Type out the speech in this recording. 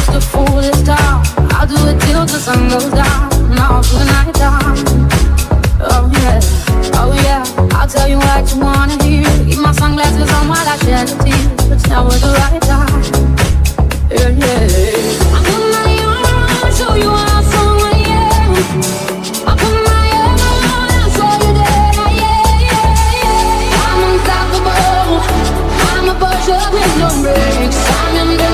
the fool this time. I'll do it till the sun goes down, and all through the night time. Oh yeah, oh yeah, I'll tell you what you wanna hear. Keep my sunglasses on while I shed a tear. It's never the right time. Yeah, yeah. I'm putting my arm on, show you how someone I am. I put my arm on, show you that I am. I'm unstoppable. I'm a push up with no brakes. I'm in